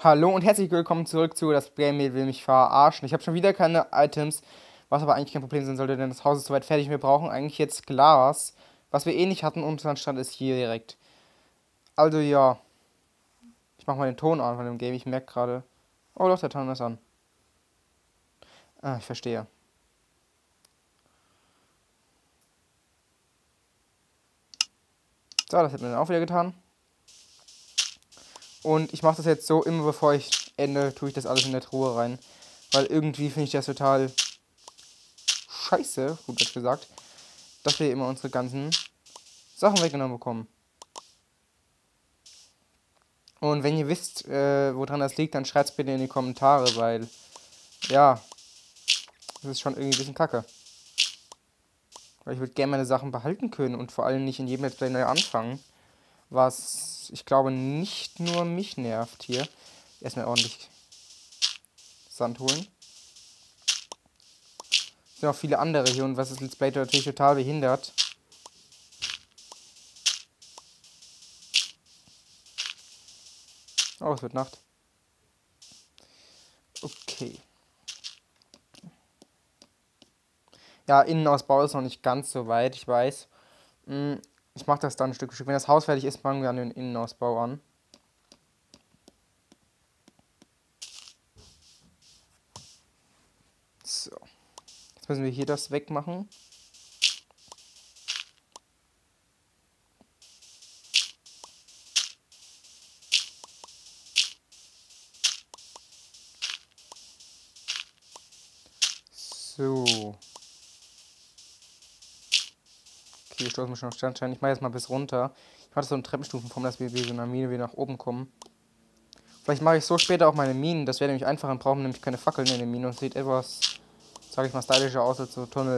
Hallo und herzlich willkommen zurück zu Das Game will mich verarschen. Ich habe schon wieder keine Items, was aber eigentlich kein Problem sein sollte, denn das Haus ist soweit fertig. Wir brauchen eigentlich jetzt Glas, was wir eh nicht hatten und unser Stand ist hier direkt. Also ja, ich mache mal den Ton an von dem Game. Ich merke gerade. Oh doch, der Ton ist an. Ah, ich verstehe. So, das hat mir dann auch wieder getan. Und ich mache das jetzt so, immer bevor ich ende, tue ich das alles in der Truhe rein. Weil irgendwie finde ich das total scheiße, gut Deutsch gesagt, dass wir immer unsere ganzen Sachen weggenommen bekommen. Und wenn ihr wisst, woran das liegt, dann schreibt es bitte in die Kommentare, weil, ja, das ist schon irgendwie ein bisschen kacke. Weil ich würde gerne meine Sachen behalten können und vor allem nicht in jedem Let's Play neu anfangen. Was, ich glaube, nicht nur mich nervt hier. Erstmal ordentlich Sand holen. Es sind auch viele andere hier und was das Let's Play natürlich total behindert. Oh, es wird Nacht. Okay. Ja, Innenausbau ist noch nicht ganz so weit, ich weiß. Ich mache das dann Stück für Stück. Wenn das Haus fertig ist, fangen wir an den Innenausbau an. So. Jetzt müssen wir hier das wegmachen. So. Okay, stoßen wir schon auf Sternstein. Ich mache jetzt mal bis runter. Ich mache so eine Treppenstufenform, dass wir wie so einer Mine wieder nach oben kommen. Vielleicht mache ich so später auch meine Minen. Das wäre nämlich einfacher. Dann brauchen wir nämlich keine Fackeln in den Minen. Und sieht etwas, sage ich mal, stylischer aus als so Tunnel.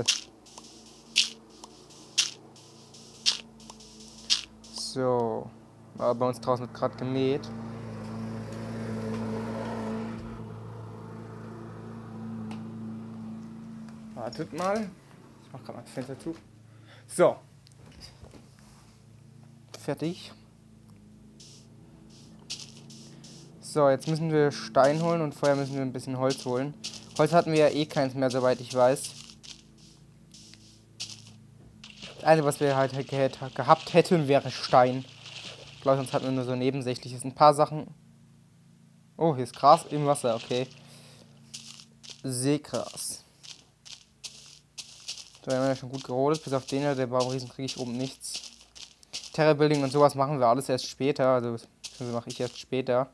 So. Aber bei uns draußen wird gerade gemäht. Wartet mal. Ich mache gerade mal das Fenster zu. So. Fertig. So, jetzt müssen wir Stein holen und vorher müssen wir ein bisschen Holz holen. Holz hatten wir ja eh keins mehr, soweit ich weiß. Das Einzige, was wir halt gehabt hätten, wäre Stein. Ich glaube, sonst hatten wir nur so nebensächliches. Ein paar Sachen. Oh, hier ist Gras im Wasser, okay. Seegras. So, wir haben ja schon gut gerodet. Bis auf den hier, der Baumriesen, kriege ich oben nichts. Terra Building und sowas machen wir alles erst später. Also mache ich erst später.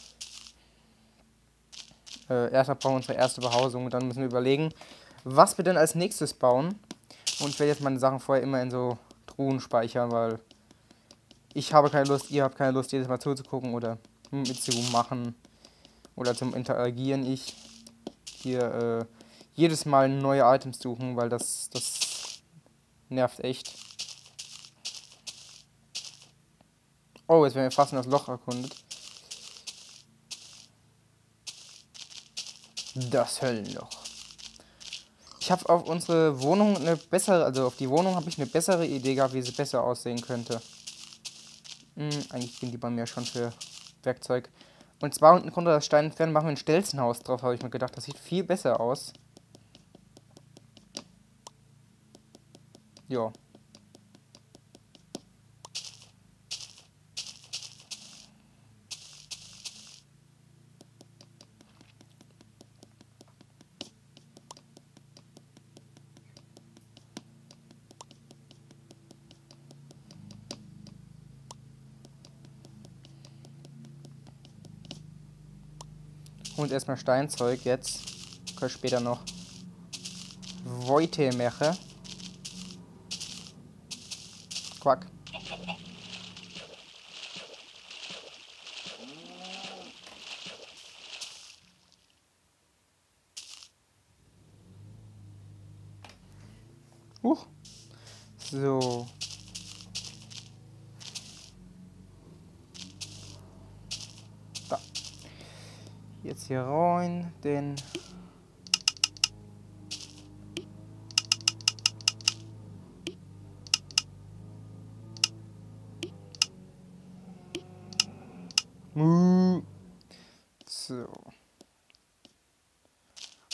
Erstmal brauchen wir unsere erste Behausung und dann müssen wir überlegen, was wir denn als nächstes bauen. Und ich werde jetzt meine Sachen vorher immer in so Truhen speichern, weil ich habe keine Lust, ihr habt keine Lust, jedes Mal zuzugucken oder mitzumachen oder zum Interagieren. Ich hier jedes Mal neue Items suchen, weil das nervt echt. Oh, jetzt werden wir fast in das Loch erkundet. Das Höllenloch. Ich habe auf unsere Wohnung eine bessere, also auf die Wohnung habe ich eine bessere Idee gehabt, wie sie besser aussehen könnte. Eigentlich gehen die bei mir schon für Werkzeug. Und zwar unten runter das Stein entfernen, machen wir ein Stelzenhaus drauf, habe ich mir gedacht. Das sieht viel besser aus. Ja. Und erstmal Steinzeug jetzt. Können später noch Voite machen. Quack. Huch. So. Da. Jetzt hier rein, denn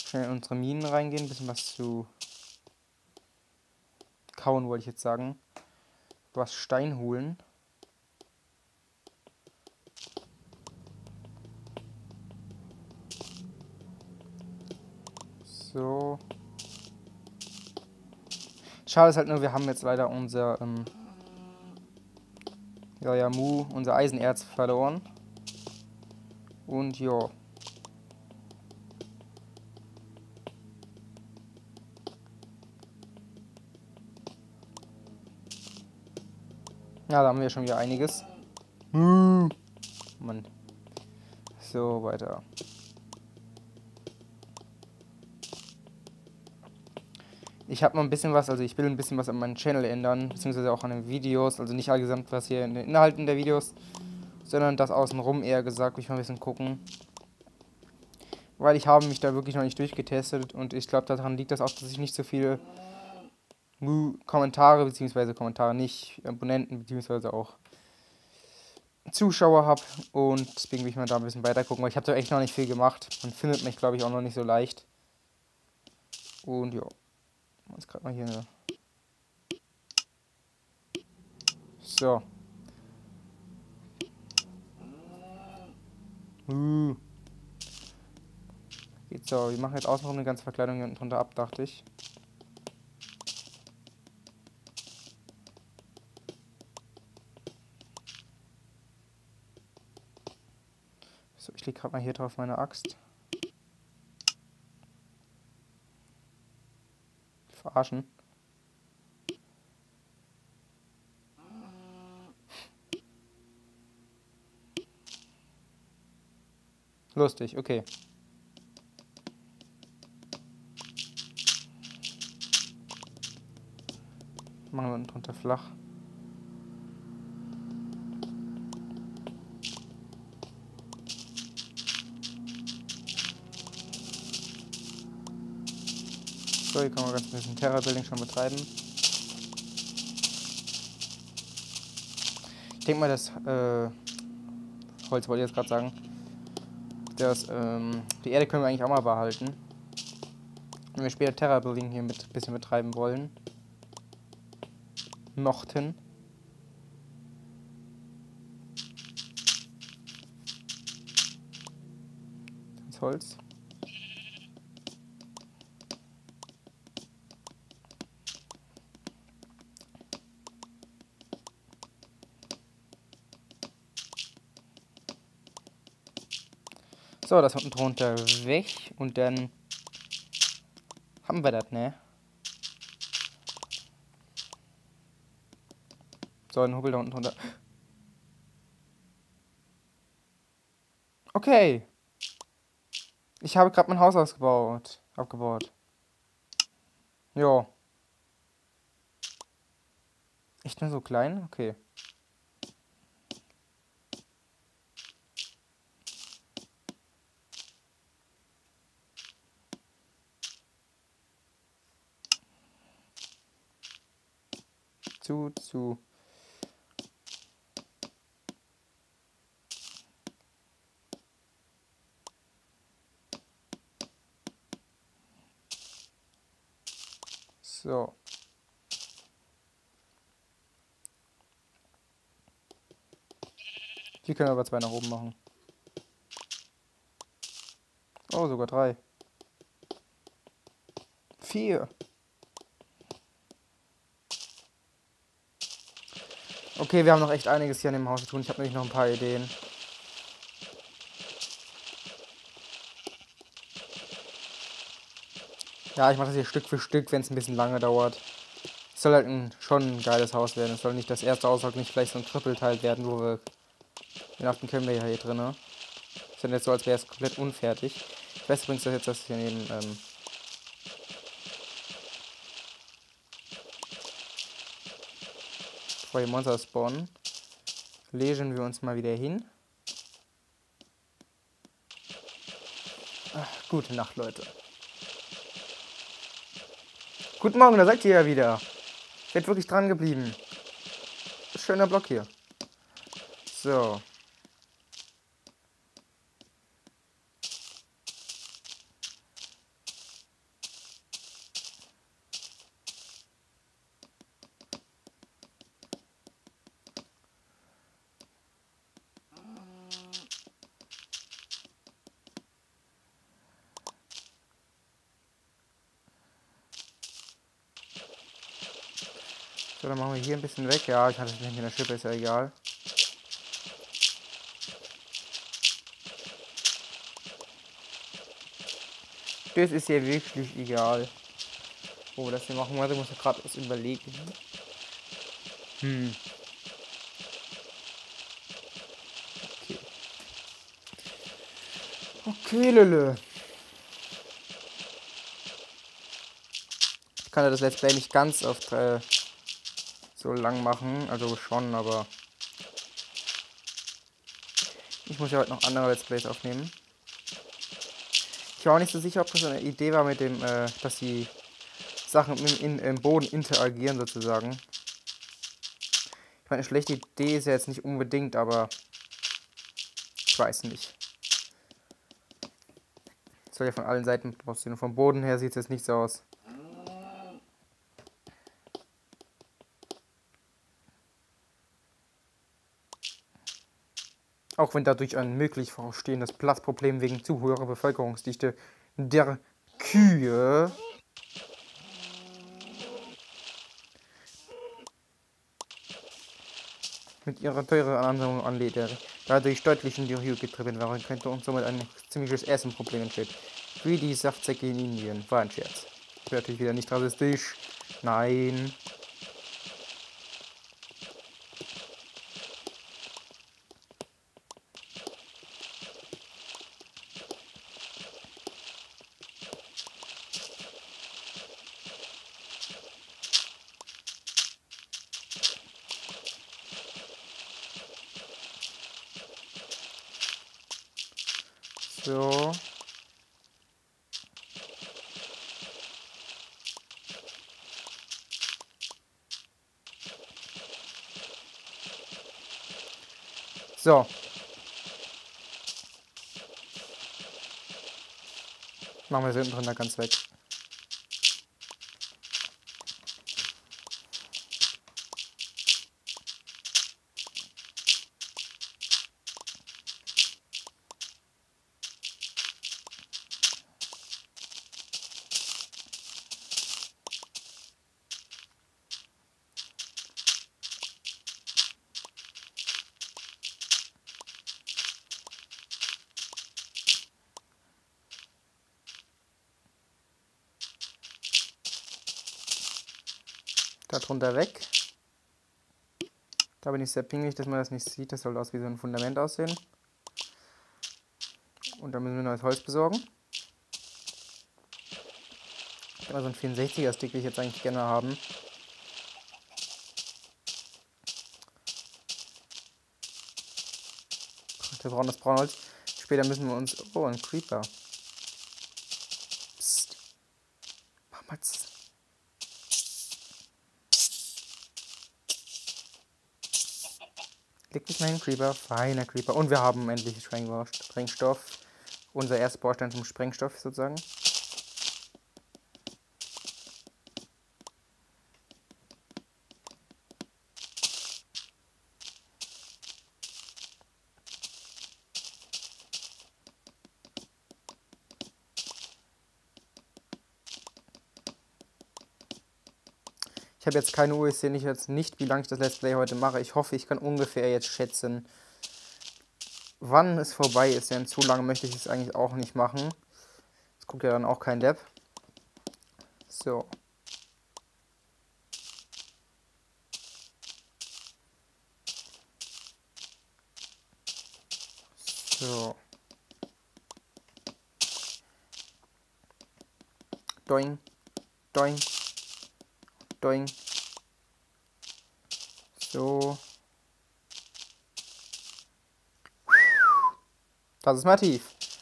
Schnell in unsere Minen reingehen, ein bisschen was zu kauen, wollte ich jetzt sagen. Was Stein holen. So. Schade ist halt nur, wir haben jetzt leider unser unser Eisenerz verloren. Und ja. Ja, da haben wir schon wieder einiges. Mann. So, weiter. Ich habe noch ein bisschen was, also ich will ein bisschen was an meinem Channel ändern, beziehungsweise auch an den Videos. Also nicht allgesamt was hier in den Inhalten der Videos, sondern das außenrum eher gesagt. Will ich mal ein bisschen gucken. Weil ich habe mich da wirklich noch nicht durchgetestet und ich glaube, daran liegt das auch, dass ich nicht so viele Kommentare, beziehungsweise Kommentare nicht, Abonnenten, beziehungsweise auch Zuschauer habe. Und deswegen will ich mal da ein bisschen weiter gucken, weil ich habe da echt noch nicht viel gemacht. Man findet mich, glaube ich, auch noch nicht so leicht. Und ja, jetzt gerade mal hier eine. So. Geht so, wir machen jetzt außenrum eine ganze Verkleidung hier unten drunter ab, dachte ich. So, ich lege gerade mal hier drauf meine Axt. Verarschen. Lustig, okay. Machen wir unten drunter flach. So, hier kann man ganz ein bisschen Terra-Building schon betreiben. Ich denke mal, das Holz wollte ich jetzt gerade sagen. Die Erde können wir eigentlich auch mal behalten. Wenn wir später Terra-Building hier mit ein bisschen betreiben wollen. Mochten. Das Holz. So, das unten drunter weg und dann haben wir das, ne? So, ein Hubbel da unten drunter. Okay. Ich habe gerade mein Haus abgebaut. Jo. Echt nur so klein? Okay. Zu. So. Hier können wir aber 2 nach oben machen. Oh, sogar 3. 4. Okay, wir haben noch echt einiges hier an dem Haus zu tun. Ich habe nämlich noch ein paar Ideen. Ja, ich mache das hier Stück für Stück, wenn es ein bisschen lange dauert. Es soll halt schon ein geiles Haus werden. Es soll nicht das erste Haus, nicht vielleicht so ein Trippelteil werden, wo wir... Den achten können wir ja hier drin. Ne? Ist dann jetzt so, als wäre es komplett unfertig. Ich weiß übrigens, dass jetzt das hier neben... bevor die Monster spawnen, legen wir uns mal wieder hin. Ach, gute Nacht, Leute. Guten Morgen, da seid ihr ja wieder. Ich bin wirklich dran geblieben. Schöner Block hier. So. So, dann machen wir hier ein bisschen weg. Ja, ich hatte es nicht in der Schippe, ist ja egal. Das ist ja wirklich egal. Oh, das hier machen wir, muss ich gerade was überlegen. Okay. Okay, Lille. Ich kann ja das Let's Play nicht ganz oft so lang machen. Also schon, aber ich muss ja heute noch andere Let's Plays aufnehmen. Ich war auch nicht so sicher, ob das eine Idee war mit dem, dass die Sachen im Boden interagieren sozusagen. Ich meine, eine schlechte Idee ist ja jetzt nicht unbedingt, aber ich weiß nicht. Soll ja von allen Seiten aussehen. Vom Boden her sieht es jetzt nicht so aus. Auch wenn dadurch ein möglich vorausstehendes Platzproblem wegen zu hoher Bevölkerungsdichte der Kühe mit ihrer teuren Ansammlung an Leder dadurch deutlich in die Höhe getrieben werden könnte und somit ein ziemliches Essenproblem entsteht. Wie die Saftsäcke in Indien. War ein Scherz. Ich bin natürlich wieder nicht rassistisch. Nein. So. So. Machen wir es hinten drin da ganz weg. Darunter weg. Da bin ich sehr pingelig, dass man das nicht sieht. Das soll aus wie so ein Fundament aussehen. Und dann müssen wir neues Holz besorgen. Also ein 64er Stick will ich jetzt eigentlich gerne haben. Wir brauchen das Braunholz. Später müssen wir uns... Oh, ein Creeper. Psst. Mach mal z. Leg dich mal hin, Creeper. Feiner Creeper. Und wir haben endlich Sprengstoff. Unser erster Baustein zum Sprengstoff sozusagen. Ich habe jetzt keine Uhr, ich sehe jetzt nicht, wie lange ich das Let's Play heute mache. Ich hoffe, ich kann ungefähr jetzt schätzen, wann es vorbei ist, denn zu lange möchte ich es eigentlich auch nicht machen. Das guckt ja dann auch kein Depp. So. So. Doing. Doing. Doing. So. Das ist mal tief.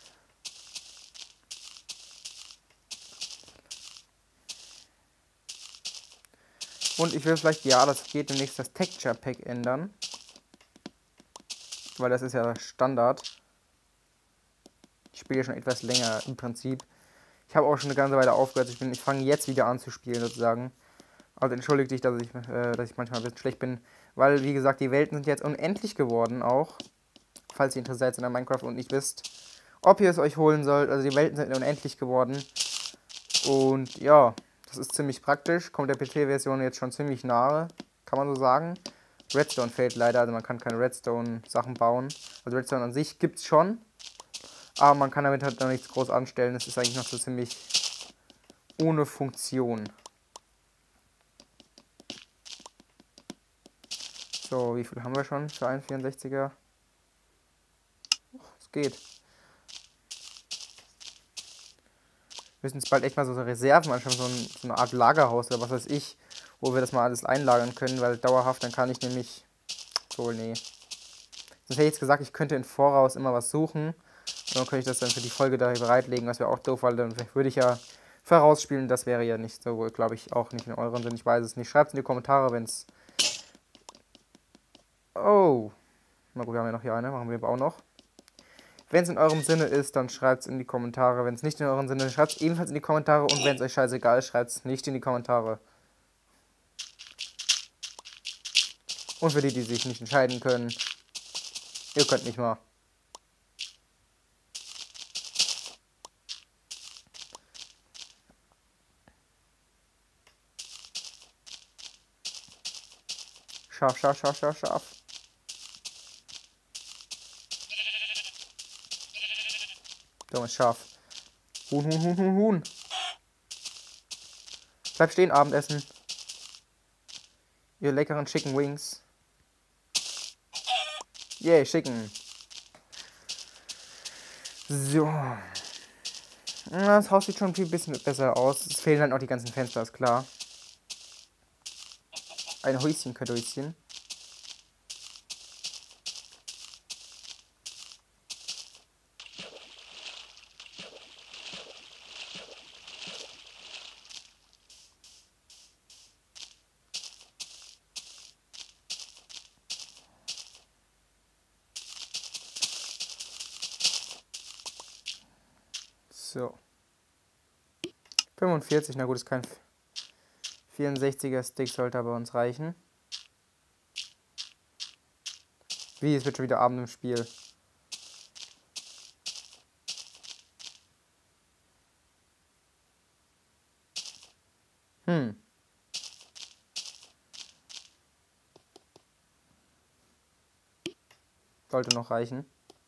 Und ich will vielleicht, ja, das geht demnächst das Texture Pack ändern. Weil das ist ja Standard. Ich spiele schon etwas länger im Prinzip. Ich habe auch schon eine ganze Weile aufgehört. Ich fange jetzt wieder an zu spielen sozusagen. Also entschuldigt dich, dass ich manchmal ein bisschen schlecht bin. Weil, wie gesagt, die Welten sind jetzt unendlich geworden auch. Falls ihr interessiert seid an Minecraft und nicht wisst, ob ihr es euch holen sollt. Also die Welten sind unendlich geworden. Und ja, das ist ziemlich praktisch. Kommt der PC-Version jetzt schon ziemlich nahe. kann man so sagen. Redstone fehlt leider, also man kann keine Redstone-Sachen bauen. Also Redstone an sich gibt es schon, aber man kann damit halt noch nichts groß anstellen. Das ist eigentlich noch so ziemlich ohne Funktion. So, wie viel haben wir schon für einen 64er? Es geht. Wir müssen jetzt bald echt mal so Reserven anschauen, so eine Art Lagerhaus oder was weiß ich, wo wir das mal alles einlagern können, weil dauerhaft, dann kann ich nämlich... So, nee. Sonst hätte ich jetzt gesagt, ich könnte im Voraus immer was suchen. Und dann könnte ich das dann für die Folge da bereitlegen, was wäre auch doof, weil dann würde ich ja vorausspielen. Das wäre ja nicht so, glaube ich, auch nicht in eurem Sinn. Ich weiß es nicht. Schreibt es in die Kommentare, wenn es... Oh. Na gut, wir haben ja noch hier eine. Machen wir aber auch noch. Wenn es in eurem Sinne ist, dann schreibt es in die Kommentare. Wenn es nicht in eurem Sinne ist, schreibt es ebenfalls in die Kommentare. Und wenn es euch scheißegal ist, schreibt es nicht in die Kommentare. Und für die, die sich nicht entscheiden können, ihr könnt nicht mal. Scharf, scharf, scharf, scharf, scharf. Dummes Schaf. Huhn, Huhn, Huhn, Huhn, Huhn. Bleib stehen, Abendessen. Ihr leckeren Chicken Wings. Yay, Chicken. So. Das Haus sieht schon ein bisschen besser aus. Es fehlen halt noch die ganzen Fenster, ist klar. Ein Häuschen, Kartoffelchen. So. 45, na gut, ist kein 64er Stick, sollte aber uns reichen. Wie, es wird schon wieder Abend im Spiel. Sollte noch reichen.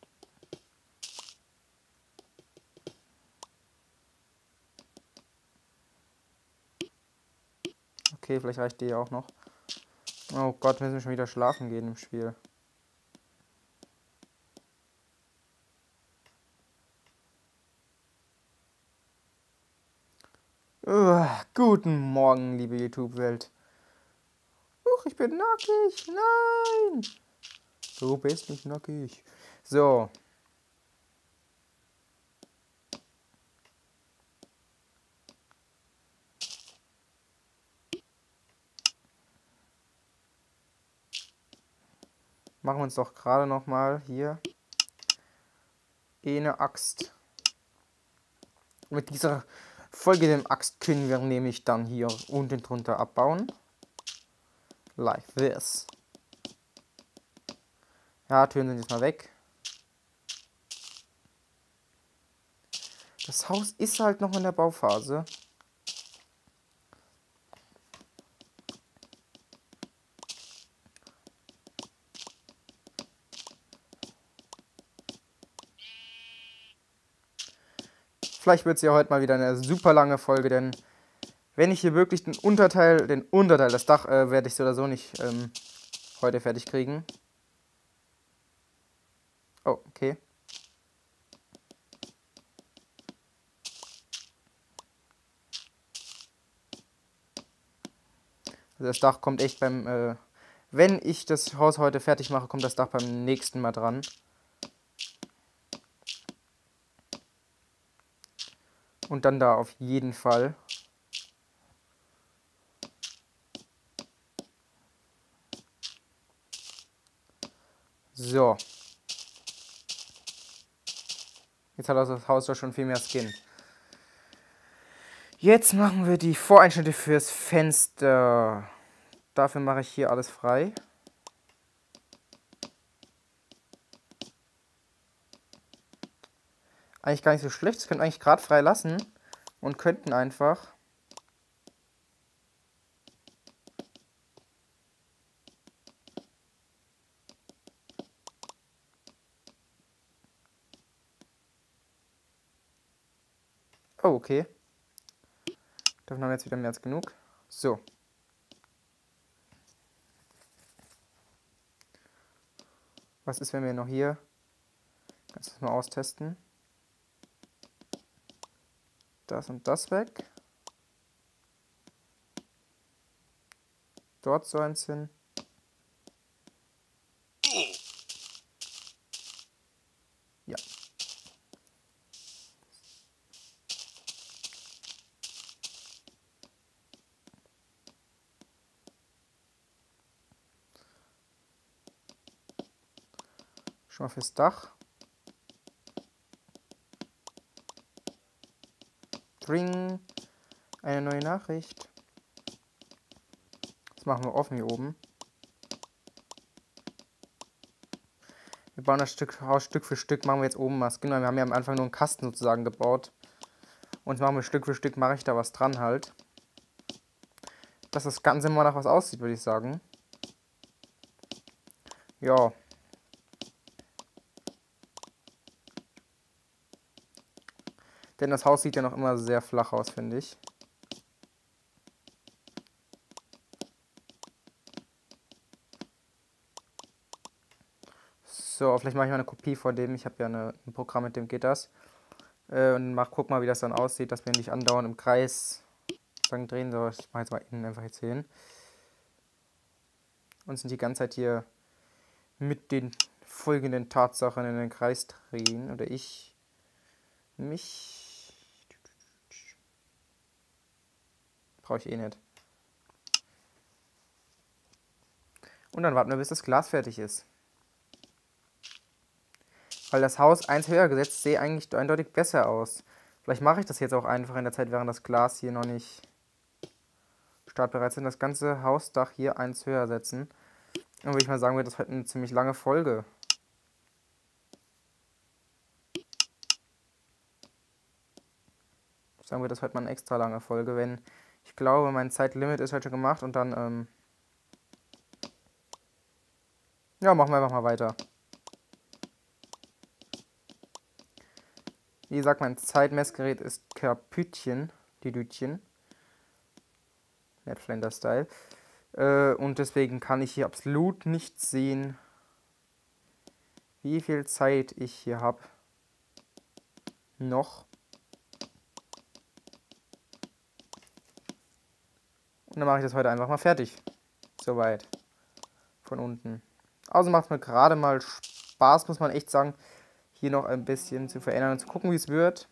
Okay, vielleicht reicht die auch noch. Oh Gott, müssen wir schon wieder schlafen gehen im Spiel. Guten Morgen, liebe YouTube-Welt. Ich bin nackig. Nein. Du bist nicht nackig. So. Machen wir uns doch gerade noch mal hier eine Axt. Mit dieser Folge dem Axt können wir nämlich dann hier unten drunter abbauen. Like this. Ja, Türen sind jetzt mal weg. Das Haus ist halt noch in der Bauphase. Vielleicht wird es ja heute mal wieder eine super lange Folge, denn wenn ich hier wirklich den Unterteil, das Dach werde ich so oder so nicht heute fertig kriegen. Oh, okay. Also das Dach kommt echt wenn ich das Haus heute fertig mache, kommt das Dach beim nächsten Mal dran. Und dann da auf jeden Fall. So. Jetzt hat das Haus doch schon viel mehr Skin. Jetzt machen wir die Voreinschnitte fürs Fenster. Dafür mache ich hier alles frei. Eigentlich gar nicht so schlecht. Das können wir eigentlich gerade frei lassen. Und könnten einfach Oh, okay. Davon haben wir jetzt wieder mehr als genug. So. Was ist, wenn wir noch hier... Kannst du das mal austesten? Das und das weg. Dort so eins hin. Ja. Schon mal fürs Dach. Dring. Eine neue Nachricht. Das machen wir offen hier oben. Wir bauen das Haus Stück für Stück, machen wir jetzt oben was. Genau, wir haben ja am Anfang nur einen Kasten sozusagen gebaut. Und jetzt machen wir Stück für Stück, mache ich da was dran halt. Dass das Ganze mal nach was aussieht, würde ich sagen. Ja. Denn das Haus sieht ja noch immer sehr flach aus, finde ich. So, vielleicht mache ich mal eine Kopie von dem. Ich habe ja ein Programm, mit dem geht das. Und guck mal, wie das dann aussieht, dass wir nicht andauernd im Kreis sozusagen drehen. So, ich mache jetzt mal innen einfach jetzt hier hin. Und sind die ganze Zeit hier mit den folgenden Tatsachen in den Kreis drehen. Oder ich mich... Brauche ich eh nicht. Und dann warten wir, bis das Glas fertig ist. Weil das Haus 1 höher gesetzt sehe eigentlich eindeutig besser aus. Vielleicht mache ich das jetzt auch einfach in der Zeit, während das Glas hier noch nicht startbereit ist. Das ganze Hausdach hier 1 höher setzen. Dann würde ich mal sagen, wird das heute eine ziemlich lange Folge. Sagen wir, das heute mal eine extra lange Folge, wenn ich glaube, mein Zeitlimit ist heute schon gemacht und dann, ja, machen wir einfach mal weiter. Wie gesagt, mein Zeitmessgerät ist Kapütchen, die Dütchen. Netflender-Style. Und deswegen kann ich hier absolut nicht sehen, wie viel Zeit ich hier habe. Noch. Und dann mache ich das heute einfach mal fertig. Soweit. Von unten. Also macht es mir gerade mal Spaß, muss man echt sagen, hier noch ein bisschen zu verändern und zu gucken, wie es wird.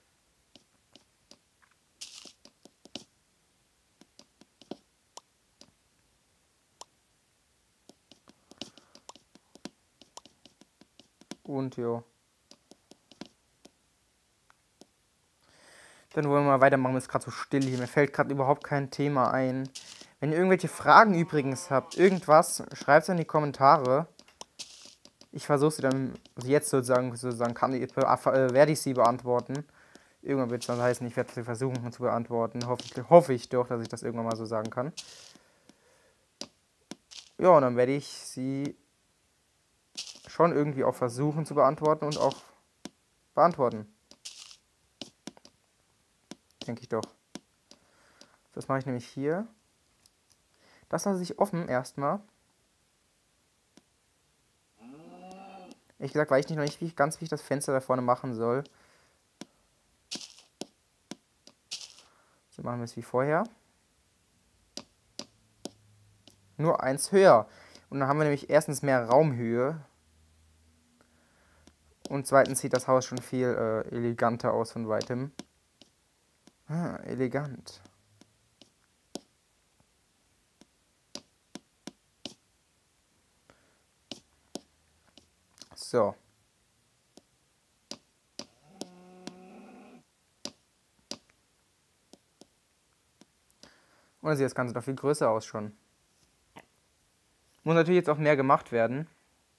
Und jo. Dann wollen wir mal weitermachen, es ist gerade so still hier. Mir fällt gerade überhaupt kein Thema ein. Wenn ihr irgendwelche Fragen übrigens habt, irgendwas, schreibt es in die Kommentare. Ich versuche sie dann, also jetzt sozusagen werde ich sie beantworten. Irgendwann wird es dann heißen, ich werde sie versuchen zu beantworten. Hoffe ich doch, dass ich das irgendwann mal so sagen kann. Ja, und dann werde ich sie schon irgendwie auch versuchen zu beantworten und auch beantworten. Denke ich doch. Das mache ich nämlich hier. Das lasse ich offen erstmal. Ehrlich gesagt weiß ich noch nicht ganz, wie ich das Fenster da vorne machen soll. So machen wir es wie vorher. Nur 1 höher. Und dann haben wir nämlich erstens mehr Raumhöhe. Und zweitens sieht das Haus schon viel eleganter aus von weitem. Ah, elegant. So. Und dann sieht das Ganze doch viel größer aus schon. Muss natürlich jetzt auch mehr gemacht werden.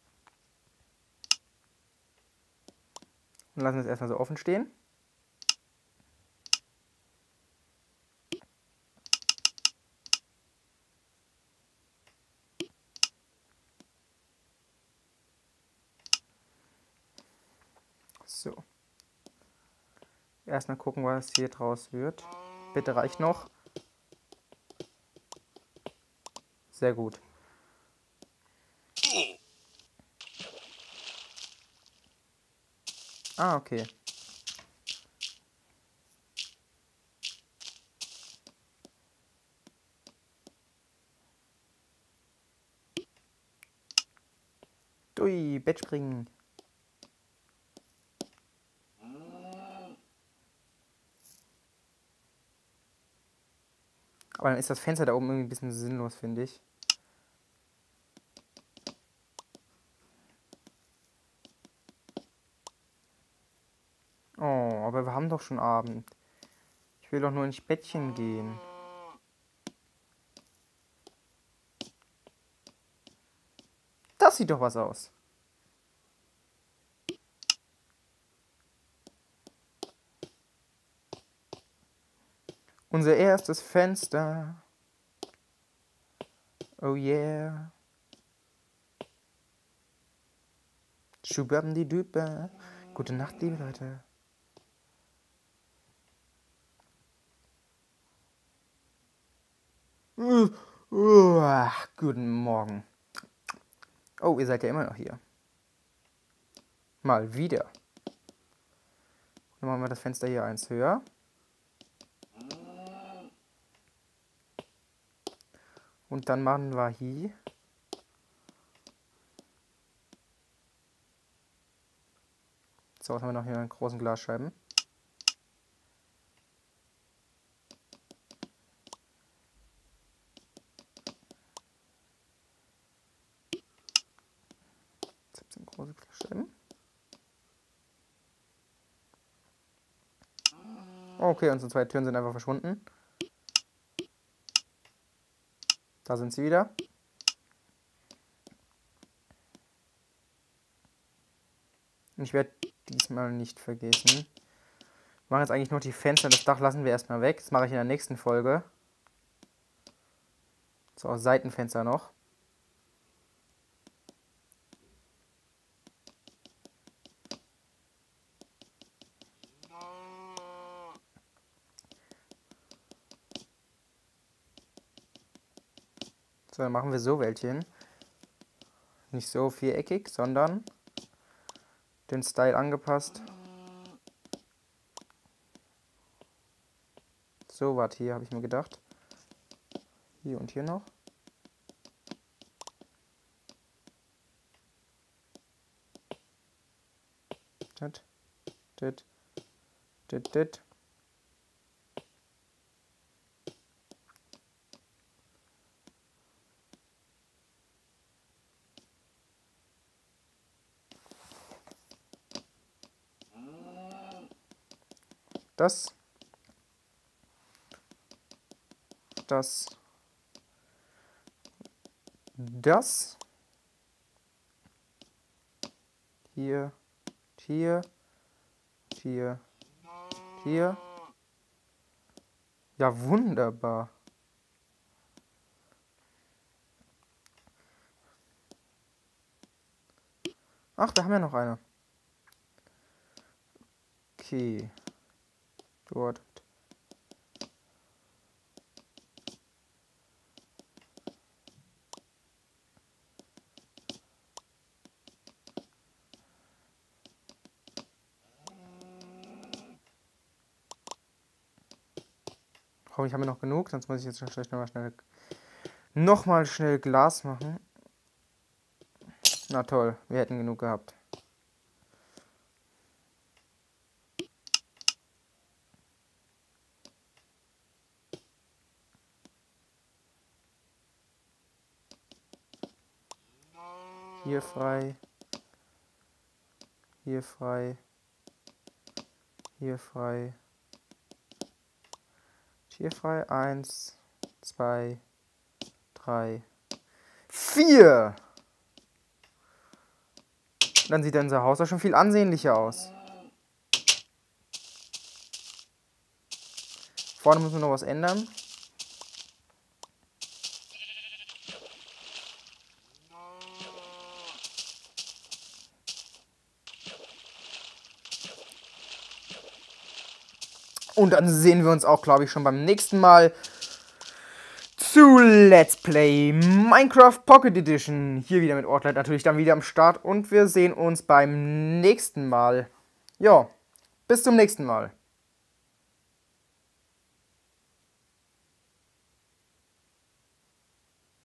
Und lassen wir es erstmal so offen stehen. So. Erstmal gucken, was hier draus wird. Bitte reicht noch. Sehr gut. Ah, okay. Ui, Bett springen. Aber dann ist das Fenster da oben irgendwie ein bisschen sinnlos, finde ich. Oh, aber wir haben doch schon Abend. Ich will doch nur ins Bettchen gehen. Das sieht doch was aus. Unser erstes Fenster. Oh yeah. Die Düpe. Gute Nacht, liebe Leute. Guten Morgen. Oh, ihr seid ja immer noch hier. Mal wieder. Dann machen wir das Fenster hier eins höher. Und dann machen wir hier. So, was haben wir noch hier in großen Glasscheiben? Große Glasscheiben. Okay, unsere zwei Türen sind einfach verschwunden. Da sind sie wieder. Und ich werde diesmal nicht vergessen. Wir machen jetzt eigentlich nur die Fenster. Das Dach lassen wir erstmal weg. Das mache ich in der nächsten Folge. So, Seitenfenster noch. So, dann machen wir so welche hin. Nicht so viereckig, sondern den Style angepasst. So, warte, hier habe ich mir gedacht. Hier und hier noch. Das, das, das, das. Das. Das. Das. Hier. Hier. Hier. Hier. Ja, wunderbar. Ach, wir haben ja noch eine. Okay. Dort. Hoffentlich haben wir noch genug, sonst muss ich jetzt nochmal schnell Glas machen. Na toll, wir hätten genug gehabt. Hier frei. Hier frei. Hier frei. Hier frei. 1, 2, 3, 4. Dann sieht unser Haus auch schon viel ansehnlicher aus. Vorne müssen wir noch was ändern. Und dann sehen wir uns auch, glaube ich, schon beim nächsten Mal zu Let's Play Minecraft Pocket Edition. Hier wieder mit Ortlight natürlich dann wieder am Start. Und wir sehen uns beim nächsten Mal. Ja, bis zum nächsten Mal.